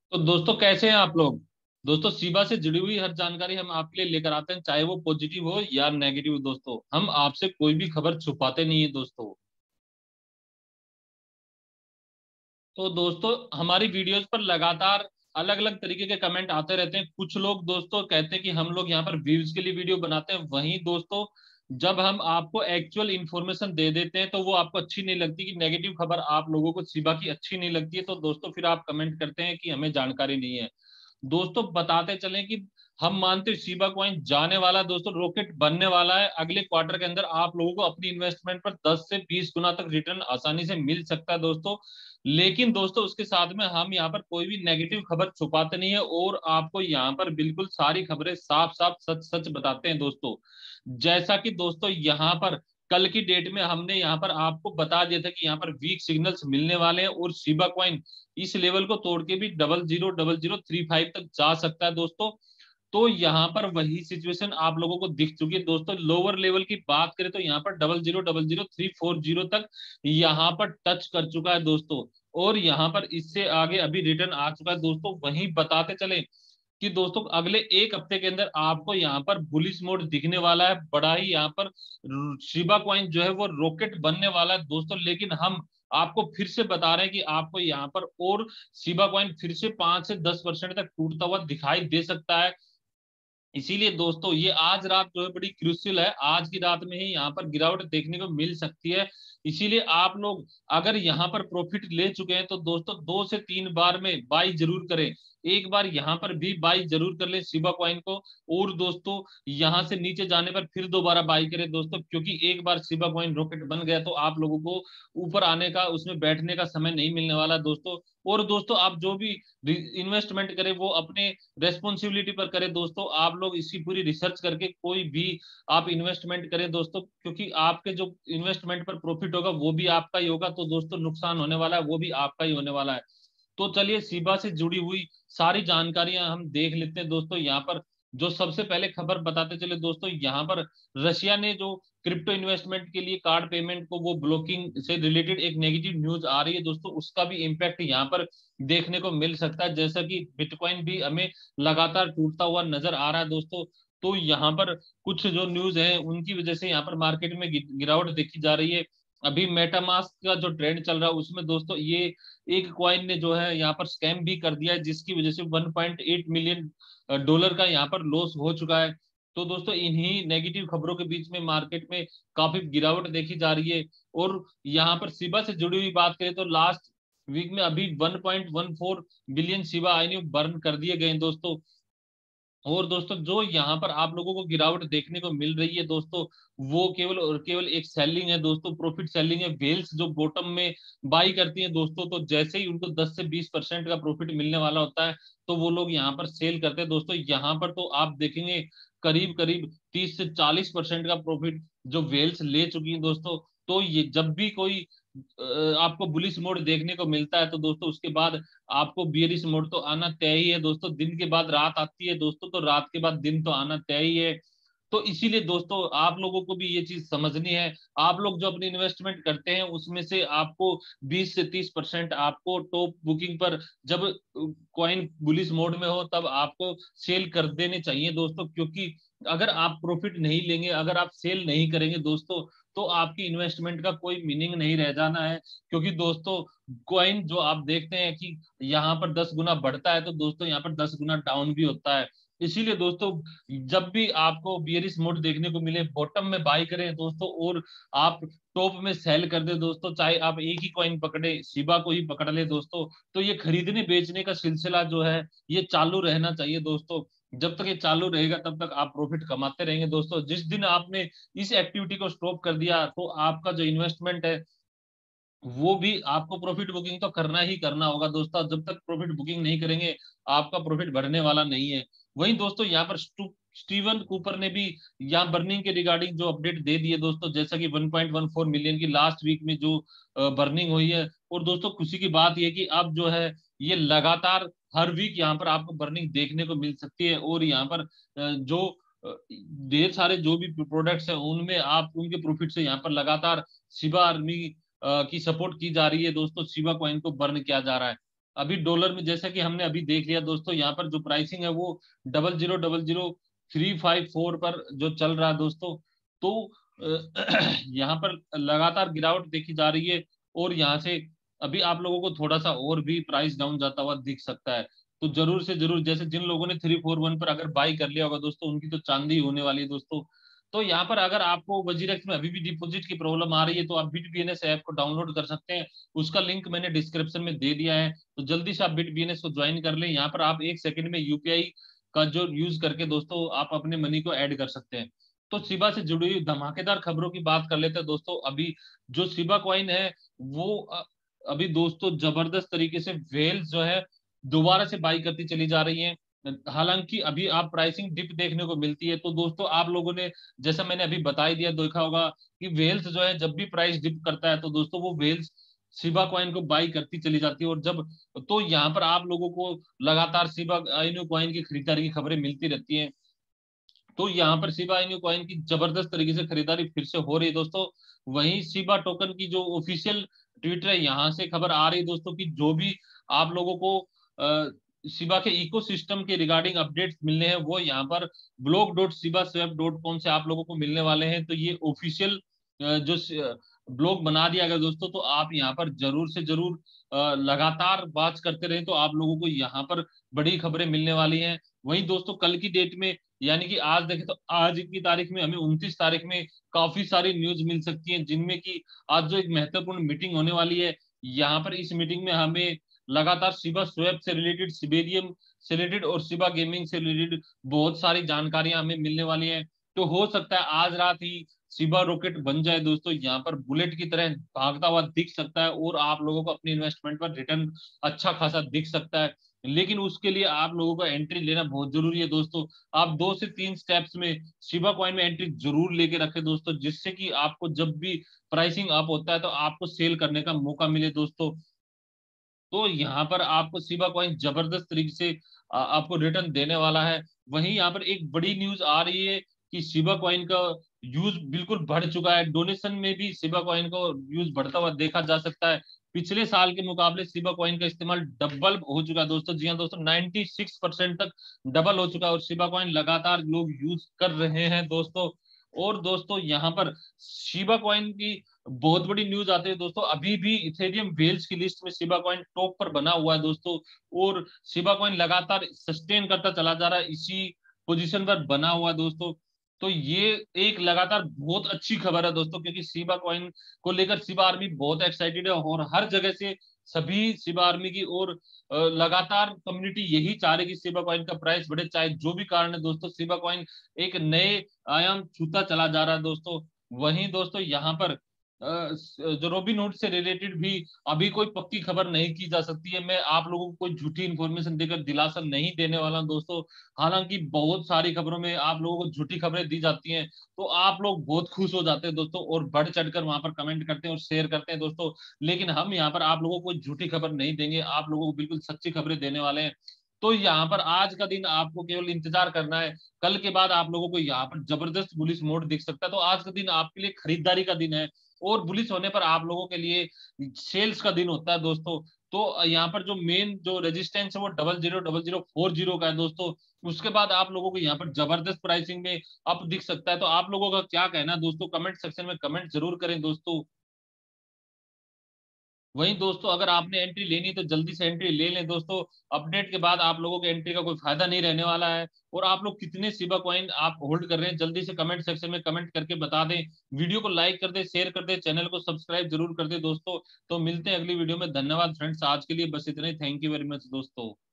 तो दोस्तों कैसे हैं आप लोग। दोस्तों शिबा से जुड़ी हुई हर जानकारी हम आपके लिए लेकर आते हैं, चाहे वो पॉजिटिव हो या नेगेटिव। दोस्तों हम आपसे कोई भी खबर छुपाते नहीं है दोस्तों। तो दोस्तों हमारी वीडियोस पर लगातार अलग अलग तरीके के कमेंट आते रहते हैं। कुछ लोग दोस्तों कहते हैं कि हम लोग यहाँ पर व्यूज के लिए वीडियो बनाते हैं, वहीं दोस्तों जब हम आपको एक्चुअल इंफॉर्मेशन दे देते हैं तो वो आपको अच्छी नहीं लगती, कि नेगेटिव खबर आप लोगों को शिबा की अच्छी नहीं लगती है, तो दोस्तों फिर आप कमेंट करते हैं कि हमें जानकारी नहीं है। दोस्तों बताते चलें कि हम मानते हैं शिबा कॉइन जाने वाला है दोस्तों, रॉकेट बनने वाला है। अगले क्वार्टर के अंदर आप लोगों को अपनी इन्वेस्टमेंट पर 10 से 20 गुना तक रिटर्न आसानी से मिल सकता है दोस्तों। लेकिन दोस्तों उसके साथ में हम यहाँ पर कोई भी नेगेटिव खबर छुपाते नहीं है, और आपको यहाँ पर बिल्कुल सारी खबरें साफ साफ सच सच बताते हैं दोस्तों। जैसा कि दोस्तों यहाँ पर कल की डेट में हमने यहाँ पर आपको बता दिया था कि यहाँ पर वीक सिग्नल्स मिलने वाले हैं, और शिबा कॉइन इस लेवल को तोड़ के भी 000035 तक जा सकता है दोस्तों। तो यहाँ पर वही सिचुएशन आप लोगों को दिख चुकी है दोस्तों। लोअर लेवल की बात करें तो यहाँ पर 00000340 तक यहाँ पर टच कर चुका है दोस्तों, और यहाँ पर इससे आगे अभी रिटर्न आ चुका है दोस्तों। वहीं बताते चले कि दोस्तों अगले एक हफ्ते के अंदर आपको यहाँ पर बुलिश मोड दिखने वाला है, बड़ा ही यहाँ पर शिबा कॉइन जो है वो रॉकेट बनने वाला है दोस्तों। लेकिन हम आपको फिर से बता रहे हैं कि आपको यहाँ पर और शिबा कॉइन फिर से 5 से 10% तक टूटता हुआ दिखाई दे सकता है। इसीलिए दोस्तों ये आज रात जो है बड़ी क्रूशियल है, आज की रात में ही यहाँ पर गिरावट देखने को मिल सकती है। इसीलिए आप लोग अगर यहाँ पर प्रॉफिट ले चुके हैं तो दोस्तों 2 से 3 बार में बाई जरूर करें। एक बार यहाँ पर भी बाई जरूर कर ले शिबा कॉइन को, और दोस्तों यहाँ से नीचे जाने पर फिर दोबारा बाई करें दोस्तों, क्योंकि एक बार शिबा कॉइन रॉकेट बन गया तो आप लोगों को ऊपर आने का, उसमें बैठने का समय नहीं मिलने वाला दोस्तों। और दोस्तों आप जो भी इन्वेस्टमेंट करें वो अपने रेस्पॉन्सिबिलिटी पर करें दोस्तों। आप लोग इसकी पूरी रिसर्च करके कोई भी आप इन्वेस्टमेंट करें दोस्तों, क्योंकि आपके जो इन्वेस्टमेंट पर प्रॉफिट होगा वो भी आपका ही होगा, तो दोस्तों नुकसान होने वाला है वो भी आपका ही होने वाला है। तो चलिए शिबा से जुड़ी हुई सारी जानकारियां हम देख लेते हैं दोस्तों। यहाँ पर जो सबसे पहले खबर बताते चले दोस्तों, यहाँ पर रशिया ने जो क्रिप्टो इन्वेस्टमेंट के लिए कार्ड पेमेंट को वो ब्लॉकिंग से रिलेटेड एक नेगेटिव न्यूज आ रही है दोस्तों, उसका भी इम्पैक्ट यहाँ पर देखने को मिल सकता है। जैसा कि बिटकॉइन भी हमें लगातार टूटता हुआ नजर आ रहा है दोस्तों। तो यहाँ पर कुछ जो न्यूज है उनकी वजह से यहाँ पर मार्केट में गिरावट देखी जा रही है। अभी मेटामास्क का जो ट्रेंड चल रहा है उसमें दोस्तों ये एक क्वाइन ने जो है यहाँ पर स्कैम भी कर दिया है, जिसकी वजह से 1.8 मिलियन डॉलर का यहाँ पर लॉस हो चुका है। तो दोस्तों इन्हीं नेगेटिव खबरों के बीच में मार्केट में काफी गिरावट देखी जा रही है। और यहाँ पर शिबा से जुड़ी हुई बात करें तो लास्ट वीक में अभी 1.14 बिलियन शिबा आईएनयू बर्न कर दिए गए हैं दोस्तों। और दोस्तों जो यहाँ पर आप लोगों को गिरावट देखने को मिल रही है दोस्तों, वो केवल और केवल एक सेलिंग है दोस्तों, प्रॉफिट सेलिंग है। वेल्स जो बॉटम में बाई करती है दोस्तों, तो जैसे ही उनको 10 से 20% का प्रॉफिट मिलने वाला होता है तो वो लोग यहाँ पर सेल करते हैं दोस्तों। यहाँ पर तो आप देखेंगे करीब करीब 30 से 40% का प्रॉफिट जो वेल्स ले चुकी है दोस्तों। तो ये जब भी कोई आपको बुलिश मोड देखने को मिलता है तो दोस्तों उसके बाद आपको बियरिश मोड तो आना तय ही है दोस्तों। दिन के बाद रात आती है दोस्तों, तो रात के बाद दिन तो आना तय ही है। तो इसीलिए दोस्तों आप लोगों को भी ये चीज समझनी है। आप लोग जो अपनी इन्वेस्टमेंट करते हैं उसमें से आपको 20 से 30% आपको टॉप बुकिंग पर, जब कॉइन बुलिश मोड में हो तब आपको सेल कर देने चाहिए दोस्तों। क्योंकि अगर आप प्रॉफिट नहीं लेंगे, अगर आप सेल नहीं करेंगे दोस्तों, तो आपकी इन्वेस्टमेंट का कोई मीनिंग नहीं रह जाना है। क्योंकि दोस्तों कॉइन जो आप देखते हैं कि यहाँ पर 10 गुना बढ़ता है तो दोस्तों यहाँ पर 10 गुना डाउन भी होता है। इसीलिए दोस्तों जब भी आपको बियरिश मोड देखने को मिले बॉटम में बाई करें दोस्तों, और आप टॉप में सेल कर दे दोस्तों। चाहे आप एक ही कॉइन पकड़े, शिबा को ही पकड़ ले दोस्तों, तो ये खरीदने बेचने का सिलसिला जो है ये चालू रहना चाहिए दोस्तों। जब तक ये चालू रहेगा तब तक आप प्रॉफिट कमाते रहेंगे दोस्तों। जिस दिन आपने इस एक्टिविटी को स्टॉप कर दिया तो आपका जो इन्वेस्टमेंट है वो भी आपको प्रॉफिट बुकिंग तो करना ही करना होगा दोस्तों। जब तक प्रॉफिट बुकिंग नहीं करेंगे आपका प्रॉफिट बढ़ने वाला नहीं है। वहीं दोस्तों यहाँ पर स्टीवन कूपर ने भी यहाँ बर्निंग के रिगार्डिंग जो अपडेट दे दिए दोस्तों, जैसा कि 1.14 मिलियन की लास्ट वीक में जो बर्निंग हुई है। और दोस्तों खुशी की बात यह कि अब जो है ये लगातार हर वीक यहाँ पर आपको बर्निंग देखने को मिल सकती है। और यहाँ पर जो ढेर सारे जो भी प्रोडक्ट्स हैं उनमें आप उनके प्रॉफिट से यहाँ पर लगातार शिबा आर्मी की सपोर्ट की जा रही है दोस्तों, शिबा कॉइन को बर्न किया जा रहा है। अभी डॉलर में जैसा कि हमने अभी देख लिया दोस्तों, यहाँ पर जो प्राइसिंग है वो 000354 पर जो चल रहा है दोस्तों। तो यहाँ पर लगातार गिरावट देखी जा रही है, और यहाँ से अभी आप लोगों को थोड़ा सा और भी प्राइस डाउन जाता हुआ दिख सकता है। तो जरूर से जरूर, जैसे जिन लोगों ने 341 पर अगर बाई कर लिया होगा दोस्तों, उनकी तो चांदी होने वाली है दोस्तों। तो यहाँ पर अगर आपको वजीरेक्स में अभी भी डिपॉजिट की प्रॉब्लम आ रही है, तो आप बिटबीएनएस ऐप को डाउनलोड कर सकते हैं। उसका लिंक मैंने डिस्क्रिप्शन में दे दिया है, तो जल्दी से आप बिटबीएनएस को ज्वाइन कर लें। यहाँ पर आप 1 सेकंड में यूपीआई का जो यूज करके दोस्तों आप अपने मनी को ऐड कर सकते हैं। तो शिबा से जुड़ी हुई धमाकेदार खबरों की बात कर लेते हैं दोस्तों। अभी जो शिबा कॉइन है वो अभी दोस्तों जबरदस्त तरीके से वेल्स जो है दोबारा से बाई करती चली जा रही है। हालांकि अभी आप प्राइसिंग डिप देखने को मिलती है, तो दोस्तों आप लोगों ने जैसा मैंने अभी बता ही दिया, देखा होगा कि वेल्स जो है जब भी प्राइस डिप करता है तो दोस्तों वो वेल्स शिबा कॉइन को बाई करती चली जाती है। और जब तो यहाँ पर आप लोगों को लगातार शिबा इनू कॉइन की खरीदारी की खबरें मिलती रहती हैं। तो यहाँ पर शिबा इनू कॉइन की जबरदस्त तरीके से खरीदारी फिर से हो रही है दोस्तों। वहीं शिबा टोकन की जो ऑफिशियल ट्विटर है, यहाँ से खबर आ रही है दोस्तों कि जो भी आप लोगों को शिबा के इकोसिस्टम के रिगार्डिंग अपडेट्स मिलने हैं, वो यहाँ पर blog.shibaswap.com से आप लोगों को मिलने वाले हैं। तो ये ऑफिशियल जो ब्लॉग बना दिया गया दोस्तों, तो आप यहाँ पर जरूर से जरूर लगातार बात करते रहे, तो आप लोगों को यहाँ पर बड़ी खबरें मिलने वाली हैं। वहीं दोस्तों कल की डेट में, यानी कि आज देखें तो आज की तारीख में हमें 29 तारीख में काफी सारी न्यूज मिल सकती है, जिनमें कि आज जो एक महत्वपूर्ण मीटिंग होने वाली है, यहाँ पर इस मीटिंग में हमें लगातार शिबा स्वैप से रिलेटेड, सिबेरियम से रिलेटेड और शिबा गेमिंग से रिलेटेड बहुत सारी जानकारियां हमें मिलने वाली हैं। तो हो सकता है आज रात ही शिबा रॉकेट बन जाए दोस्तों, यहाँ पर बुलेट की तरह भागता हुआ दिख सकता है, और आप लोगों को अपनी इन्वेस्टमेंट पर रिटर्न अच्छा खासा दिख सकता है। लेकिन उसके लिए आप लोगों को एंट्री लेना बहुत जरूरी है दोस्तों। आप 2 से 3 स्टेप्स में शिबा कॉइन में एंट्री जरूर लेके रखें दोस्तों, जिससे कि आपको जब भी प्राइसिंग अप होता है तो आपको सेल करने का मौका मिले दोस्तों। तो यहाँ पर आपको शिबा कॉइन जबरदस्त तरीके से आपको रिटर्न देने वाला है। वहीं यहाँ पर एक बड़ी न्यूज आ रही है कि शिबा कॉइन का यूज बिल्कुल बढ़ चुका है। डोनेशन में भी शिबा कॉइन को यूज बढ़ता हुआ देखा जा सकता है। पिछले साल के मुकाबले शिबा कॉइन का इस्तेमाल डबल हो चुका है दोस्तों। जी हाँ दोस्तों, 96% तक डबल हो चुका है, और शिबा कॉइन लगातार लोग यूज कर रहे हैं दोस्तों। और दोस्तों यहाँ पर शिबा कॉइन की बहुत बड़ी न्यूज आती है दोस्तों। अभी भी इथेरियम वेल्स की लिस्ट में शिबा कॉइन टॉप पर बना हुआ है दोस्तों, और शिबा कॉइन लगातार सस्टेन करता चला जा रहा है, इसी पोजीशन पर बना हुआ है दोस्तों। तो ये एक लगातार बहुत अच्छी खबर है दोस्तों, क्योंकि शिबा कॉइन को लेकर शिबा आर्मी बहुत एक्साइटेड है, और हर जगह से सभी शिबा आर्मी की और लगातार कम्युनिटी यही चाह रही है कि शिबा कॉइन का प्राइस बढ़े, चाहे जो भी कारण है दोस्तों। शिबा कॉइन एक नए आयाम छूता चला जा रहा है दोस्तों। वहीं दोस्तों यहाँ पर जो रोबिनहुड से रिलेटेड भी अभी कोई पक्की खबर नहीं की जा सकती है। मैं आप लोगों को कोई झूठी इंफॉर्मेशन देकर दिलासा नहीं देने वाला हूं दोस्तों। हालांकि बहुत सारी खबरों में आप लोगों को झूठी खबरें दी जाती हैं, तो आप लोग बहुत खुश हो जाते हैं दोस्तों, और बढ़ चढ़कर वहां पर कमेंट करते हैं और शेयर करते हैं दोस्तों। लेकिन हम यहाँ पर आप लोगों को कोई झूठी खबर नहीं देंगे, आप लोगों को बिल्कुल सच्ची खबरें देने वाले हैं। तो यहाँ पर आज का दिन आपको केवल इंतजार करना है। कल के बाद आप लोगों को यहाँ पर जबरदस्त बुलिश मोड दिख सकता है। तो आज का दिन आपके लिए खरीदारी का दिन है, और बुलिश होने पर आप लोगों के लिए सेल्स का दिन होता है दोस्तों। तो यहाँ पर जो मेन जो रेजिस्टेंस है वो 000040 का है दोस्तों। उसके बाद आप लोगों को यहाँ पर जबरदस्त प्राइसिंग में अप दिख सकता है। तो आप लोगों का क्या कहना है दोस्तों, कमेंट सेक्शन में कमेंट जरूर करें दोस्तों। वहीं दोस्तों अगर आपने एंट्री लेनी तो जल्दी से एंट्री ले लें दोस्तों। अपडेट के बाद आप लोगों के एंट्री का कोई फायदा नहीं रहने वाला है। और आप लोग कितने शिबा कॉइन आप होल्ड कर रहे हैं, जल्दी से कमेंट सेक्शन में कमेंट करके बता दें। वीडियो को लाइक कर दें, शेयर कर दें, चैनल को सब्सक्राइब जरूर कर दें दोस्तों। तो मिलते हैं अगली वीडियो में। धन्यवाद फ्रेंड्स, आज के लिए बस इतना ही। थैंक यू वेरी मच दोस्तों।